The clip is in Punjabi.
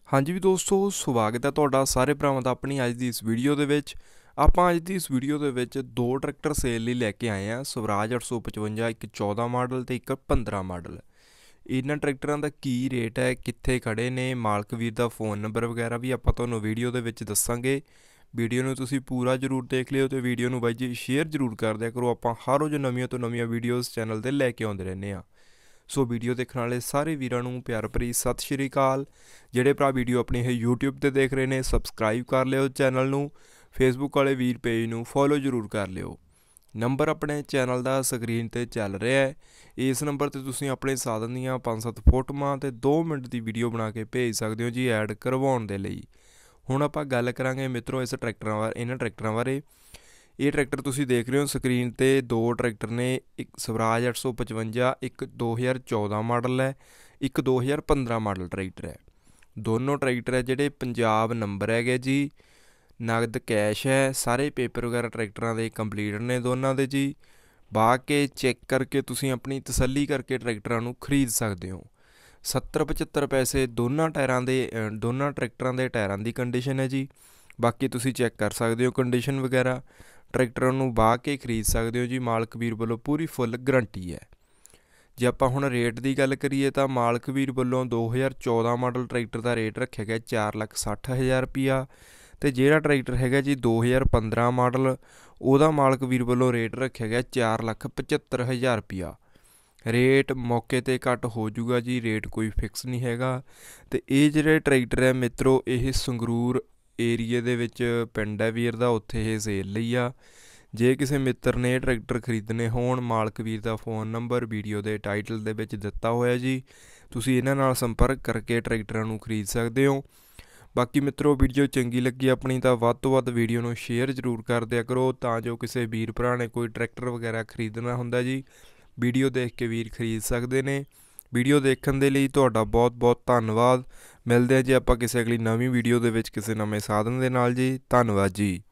हाँ जी भी दोस्तों स्वागत है ਤੁਹਾਡਾ ਸਾਰੇ ਭਰਾਵਾਂ ਦਾ ਆਪਣੀ ਅੱਜ ਦੀ ਇਸ ਵੀਡੀਓ ਦੇ ਵਿੱਚ। ਆਪਾਂ ਅੱਜ ਦੀ ਇਸ ਵੀਡੀਓ ਦੇ ਵਿੱਚ ਦੋ ਟਰੈਕਟਰ ਸੇਲ ਲਈ ਲੈ ਕੇ ਆਏ ਆ, ਸਵਰਾਜ 855 ਇੱਕ 14 ਮਾਡਲ ਤੇ ਇੱਕ 15 ਮਾਡਲ। ਇਹਨਾਂ ਟਰੈਕਟਰਾਂ ਦਾ ਕੀ ਰੇਟ ਹੈ, ਕਿੱਥੇ ਖੜੇ ਨੇ, ਮਾਲਕ ਵੀਰ ਦਾ ਫੋਨ ਨੰਬਰ ਵਗੈਰਾ ਵੀ ਆਪਾਂ ਤੁਹਾਨੂੰ ਵੀਡੀਓ ਦੇ ਵਿੱਚ ਦੱਸਾਂਗੇ। ਵੀਡੀਓ ਨੂੰ ਤੁਸੀਂ ਪੂਰਾ ਜ਼ਰੂਰ ਦੇਖ ਲਿਓ ਤੇ ਵੀਡੀਓ ਨੂੰ ਬਾਈ ਜੀ ਸ਼ੇਅਰ ਜ਼ਰੂਰ ਕਰ ਦਿਆ ਕਰੋ। ਆਪਾਂ ਹਰ ਰੋਜ਼ ਨਵੀਆਂ ਤੋਂ ਨਵੀਆਂ ਵੀਡੀਓਜ਼ ਚੈਨਲ ਤੇ ਲੈ ਕੇ ਆਉਂਦੇ ਰਹਿੰਦੇ ਆ। ਸੋ ਵੀਡੀਓ ਦੇਖਣ ਵਾਲੇ ਸਾਰੇ ਵੀਰਾਂ ਨੂੰ ਪਿਆਰ ਭਰੀ ਸਤਿ ਸ਼੍ਰੀ ਅਕਾਲ। ਜਿਹੜੇ ਭਰਾ ਵੀਡੀਓ ਆਪਣੀ ਇਹ YouTube ਤੇ ਦੇਖ ਰਹੇ ਨੇ ਸਬਸਕ੍ਰਾਈਬ ਕਰ ਲਿਓ ਚੈਨਲ ਨੂੰ, ਫੇਸਬੁੱਕ ਵਾਲੇ ਵੀਰ ਪੇਜ ਨੂੰ ਫੋਲੋ ਜ਼ਰੂਰ ਕਰ ਲਿਓ। ਨੰਬਰ ਆਪਣੇ ਚੈਨਲ ਦਾ ਸਕਰੀਨ ਤੇ ਚੱਲ ਰਿਹਾ ਹੈ। ਇਸ ਨੰਬਰ ਤੇ ਤੁਸੀਂ ਆਪਣੇ ਸਾਧਨ ਦੀਆਂ 5-7 ਫੋਟੋਆਂ ਤੇ 2 ਮਿੰਟ ਦੀ ਵੀਡੀਓ ਬਣਾ ਕੇ ਭੇਜ ਸਕਦੇ ਹੋ ਜੀ ਐਡ ਕਰਵਾਉਣ ਦੇ ਲਈ। ਹੁਣ ਆਪਾਂ ਗੱਲ ਕਰਾਂਗੇ ਮਿੱਤਰੋ ਇਸ ਇਹਨਾਂ ਟਰੈਕਟਰਾਂ ਬਾਰੇ। ਇਹ ਟਰੈਕਟਰ ਤੁਸੀਂ ਦੇਖ ਰਹੇ ਹੋ ਸਕਰੀਨ ਤੇ, ਦੋ ਟਰੈਕਟਰ ਨੇ। ਇੱਕ ਸਵਰਾਜ 855, ਇੱਕ 2014 ਮਾਡਲ ਹੈ, ਇੱਕ 2015 ਮਾਡਲ ਟਰੈਕਟਰ ਹੈ। ਦੋਨੋਂ ਟਰੈਕਟਰ ਹੈ ਜਿਹੜੇ ਪੰਜਾਬ ਨੰਬਰ ਹੈਗੇ ਜੀ, ਨਗਦ ਕੈਸ਼ ਹੈ। ਸਾਰੇ ਪੇਪਰ ਵਗੈਰਾ ਟਰੈਕਟਰਾਂ ਦੇ ਕੰਪਲੀਟ ਨੇ ਦੋਨਾਂ ਦੇ ਜੀ। ਬਾਹ ਕੇ ਚੈੱਕ ਕਰਕੇ ਤੁਸੀਂ ਆਪਣੀ ਤਸੱਲੀ ਕਰਕੇ ਟਰੈਕਟਰਾਂ ਨੂੰ ਖਰੀਦ ਸਕਦੇ ਹੋ। 70-75 ਪੈਸੇ ਦੋਨਾਂ ਟਰੈਕਟਰਾਂ ਦੇ ਟਾਇਰਾਂ ਦੀ ਕੰਡੀਸ਼ਨ ਹੈ ਜੀ। ਬਾਕੀ ਤੁਸੀਂ ਚੈੱਕ ਕਰ ਸਕਦੇ ਹੋ ਕੰਡੀਸ਼ਨ ਵਗੈਰਾ। ਟਰੈਕਟਰਾਂ ਨੂੰ ਵਾਹ ਕੇ ਖਰੀਦ ਸਕਦੇ ਹੋ ਜੀ। ਮਾਲਕ ਵੀਰ ਵੱਲੋਂ ਪੂਰੀ ਫੁੱਲ ਗਰੰਟੀ ਹੈ। ਜੇ ਆਪਾਂ ਹੁਣ ਰੇਟ ਦੀ ਗੱਲ ਕਰੀਏ ਤਾਂ ਮਾਲਕ ਵੀਰ ਵੱਲੋਂ 2014 ਮਾਡਲ ਟਰੈਕਟਰ ਦਾ ਰੇਟ ਰੱਖਿਆ ਗਿਆ 4,60,000 ਰੁਪਈਆ। ਅਤੇ ਜਿਹੜਾ ਟਰੈਕਟਰ ਹੈਗਾ ਜੀ 2015 ਮਾਡਲ, ਉਹਦਾ ਮਾਲਕ ਵੀਰ ਵੱਲੋਂ ਰੇਟ ਰੱਖਿਆ ਗਿਆ 4,75,000 ਰੁਪਈਆ। ਰੇਟ ਮੌਕੇ 'ਤੇ ਘੱਟ ਹੋ ਜੂਗਾ ਜੀ, ਰੇਟ ਕੋਈ ਫਿਕਸ ਨਹੀਂ ਹੈਗਾ। ਅਤੇ ਇਹ ਜਿਹੜੇ ਟਰੈਕਟਰ ਹੈ ਮਿੱਤਰੋ ਇਹ ਸੰਗਰੂਰ ਏਰੀਏ ਦੇ ਵਿੱਚ ਪਿੰਡ ਹੈ ਵੀਰ ਦਾ, ਉੱਥੇ ਇਹ ਸੇਲ ਲਈ ਆ। ਜੇ ਕਿਸੇ ਮਿੱਤਰ ਨੇ ਇਹ ਟਰੈਕਟਰ ਖਰੀਦਣੇ ਹੋਣ, ਮਾਲਕ ਵੀਰ ਦਾ ਫੋਨ ਨੰਬਰ ਵੀਡੀਓ ਦੇ ਟਾਈਟਲ ਦੇ ਵਿੱਚ ਦਿੱਤਾ ਹੋਇਆ ਜੀ। ਤੁਸੀਂ ਇਹਨਾਂ ਨਾਲ ਸੰਪਰਕ ਕਰਕੇ ਟਰੈਕਟਰਾਂ ਨੂੰ ਖਰੀਦ ਸਕਦੇ ਹੋ। ਬਾਕੀ ਮਿੱਤਰੋ ਵੀਡੀਓ ਚੰਗੀ ਲੱਗੀ ਆਪਣੀ ਤਾਂ ਵੱਧ ਤੋਂ ਵੱਧ ਵੀਡੀਓ ਨੂੰ ਸ਼ੇਅਰ ਜ਼ਰੂਰ ਕਰ ਦਿਆ ਕਰੋ, ਤਾਂ ਜੋ ਕਿਸੇ ਵੀਰ ਭਰਾ ਨੇ ਕੋਈ ਟਰੈਕਟਰ ਵਗੈਰਾ ਖਰੀਦਣਾ ਹੁੰਦਾ ਜੀ, ਵੀਡੀਓ ਦੇਖ ਕੇ ਵੀਰ ਖਰੀਦ ਸਕਦੇ ਨੇ। ਵੀਡੀਓ ਦੇਖਣ ਦੇ ਲਈ ਤੁਹਾਡਾ ਬਹੁਤ ਬਹੁਤ ਧੰਨਵਾਦ। ਮਿਲਦੇ ਹਾਂ ਜੀ ਆਪਾਂ ਕਿਸੇ ਅਗਲੀ ਨਵੀਂ ਵੀਡੀਓ ਦੇ ਵਿੱਚ ਕਿਸੇ ਨਵੇਂ ਸਾਧਨ ਦੇ ਨਾਲ ਜੀ। ਧੰਨਵਾਦ ਜੀ।